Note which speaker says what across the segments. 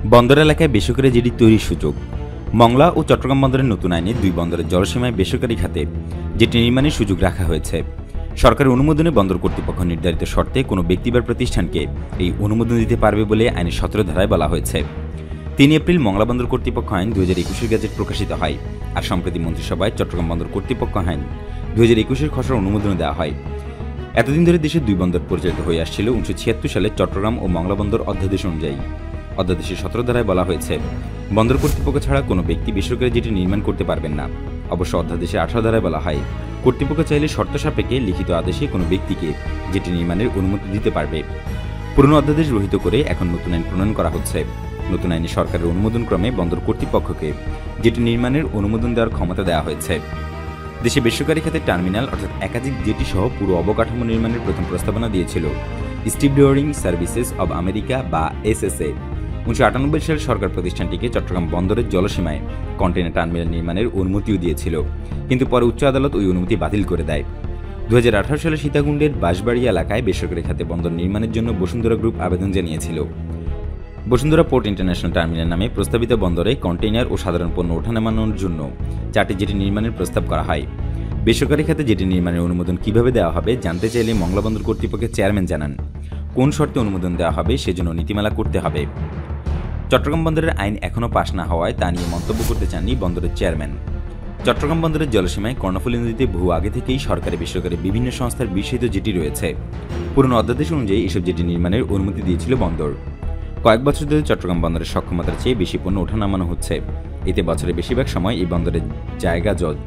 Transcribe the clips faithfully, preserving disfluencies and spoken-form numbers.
Speaker 1: বন্দর এলাকায় বেসরকারি জেটি তৈরির সুযোগ। মংলা ও চট্টগ্রাম বন্দরের নতুন আইনে দুই বন্দরের জলসীমায় বেসরকারি খাতে জেটি নির্মাণের সুযোগ রাখা হয়েছে। সরকারের অনুমোদনে বন্দর কর্তৃপক্ষ নির্ধারিত শর্তে কোনো ব্যক্তি বা প্রতিষ্ঠানকে এই অনুমোদন দিতে পারবে বলে আইনের সতেরো ধারায় বলা হয়েছে। তিন এপ্রিল মংলা বন্দর কর্তৃপক্ষ আইন দুই হাজার একুশের গেজেট প্রকাশিত হয়, আর সম্প্রতি মন্ত্রিসভায় চট্টগ্রাম বন্দর কর্তৃপক্ষ আইন দুই হাজার একুশের খসড়া অনুমোদন দেওয়া হয়। এতদিন ধরে দেশে দুই বন্দর পরিচালিত হয়ে আসছিল উনিশশো ছিয়াত্তর সালে চট্টগ্রাম ও মংলা বন্দর অধ্যাদেশ অনুযায়ী। অধ্যাদেশের সতেরো ধারায় বলা হয়েছে, বন্দর কর্তৃপক্ষ ছাড়া কোনো ব্যক্তি বেসরকারি জেটি নির্মাণ করতে পারবেন না। অবশ্য অধ্যাদেশের আঠারো ধারায় বলা হয়, কর্তৃপক্ষ চাইলে শর্ত সাপেক্ষে লিখিত আদেশে কোনো ব্যক্তিকে জেটি নির্মাণের অনুমতি দিতে পারবে। পুরনো অধ্যাদেশ রহিত করে এখন নতুন আইন প্রণয়ন করা হচ্ছে। নতুন আইনে সরকারের অনুমোদন ক্রমে বন্দর কর্তৃপক্ষকে জেটি নির্মাণের অনুমোদন দেওয়ার ক্ষমতা দেওয়া হয়েছে। দেশে বেসরকারি খাতে টার্মিনাল অর্থাৎ একাধিক জেটি সহ পুরো অবকাঠামো নির্মাণের প্রথম প্রস্তাবনা দিয়েছিল স্টিভডোরিং সার্ভিসেস অব আমেরিকা বা এসএসএ। উনিশশো আটানব্বই সালে সরকার প্রতিষ্ঠানটিকে চট্টগ্রাম বন্দরের জলসীমায় কন্টেইনার টার্মিনাল নির্মাণের অনুমতিও দিয়েছিল, কিন্তু পরে উচ্চ আদালত ওই অনুমতি বাতিল করে দেয়। দু হাজার আঠারো সালে সীতাকুণ্ডের বাঁশবাড়ি এলাকায় বেসরকারি খাতে বন্দর নির্মাণের জন্য বসুন্ধরা গ্রুপ আবেদন জানিয়েছিল। বসুন্ধরা পোর্ট ইন্টারন্যাশনাল টার্মিনাল নামে প্রস্তাবিত বন্দরে কন্টেইনার ও সাধারণ পণ্য ওঠানামানোর জন্য চারটি জেটি নির্মাণের প্রস্তাব করা হয়। বেসরকারি খাতে জেটি নির্মাণের অনুমোদন কিভাবে দেওয়া হবে জানতে চাইলে মংলা বন্দর কর্তৃপক্ষের চেয়ারম্যান জানান, কোন শর্তে অনুমোদন দেওয়া হবে সেজন্য নীতিমালা করতে হবে। চট্টগ্রাম বন্দরের আইন এখনও পাশ না হওয়ায় তা নিয়ে মন্তব্য করতে চাননি বন্দরের চেয়ারম্যান। চট্টগ্রাম বন্দরের জলসীমায় কর্ণফুলী নদীতে বহু আগে থেকেই সরকারি বেসরকারি বিভিন্ন সংস্থার বিশেষিত জেটি রয়েছে। পুরনো অধ্যাদেশ অনুযায়ী এসব জেটি নির্মাণের অনুমতি দিয়েছিল বন্দর। কয়েক বছর ধরে চট্টগ্রাম বন্দরের সক্ষমতার চেয়ে বেশি পণ্য ওঠা নামানো হচ্ছে। এতে বছরের বেশিরভাগ সময় এই বন্দরের জায়গা জট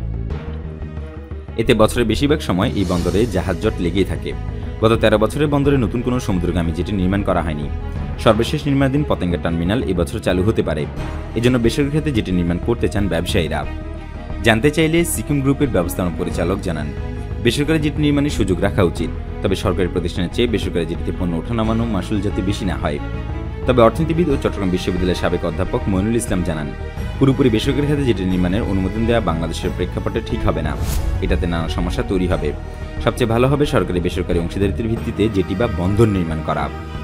Speaker 1: এতে বছরের বেশিরভাগ সময় এই বন্দরে জাহাজ জট লেগেই থাকে। গত তেরো বছরের বন্দরে নতুন কোনো সমুদ্রগামী জেটি নির্মাণ করা হয়নি। সর্বশেষ নির্মাণাধীন পতেঙ্গা টার্মিনাল এবছর চালু হতে পারে। এজন্য বেসরকারি খাতে জেটি নির্মাণ করতে চান ব্যবসায়ীরা। জানতে চাইলে সিকিম গ্রুপের ব্যবস্থাপনা পরিচালক জানান, বেসরকারি জেটি নির্মাণের সুযোগ রাখা উচিত, তবে সরকারি প্রতিষ্ঠানের চেয়ে বেসরকারি জেটিতে পণ্য ওঠানামানো মাসুল যাতে বেশি না হয়। তবে অর্থনীতিবিদ ও চট্টগ্রাম বিশ্ববিদ্যালয়ের সাবেক অধ্যাপক মইনুল ইসলাম জানান, পুরোপুরি বেসরকারি খাতে জেটি নির্মাণের অনুমোদন দেওয়া বাংলাদেশের প্রেক্ষাপটে ঠিক হবে না। এটাতে নানা সমস্যা তৈরি হবে। সবচেয়ে ভালো হবে সরকারি বেসরকারি অংশীদারিত্বের ভিত্তিতে জেটি বা বন্দর নির্মাণ করা।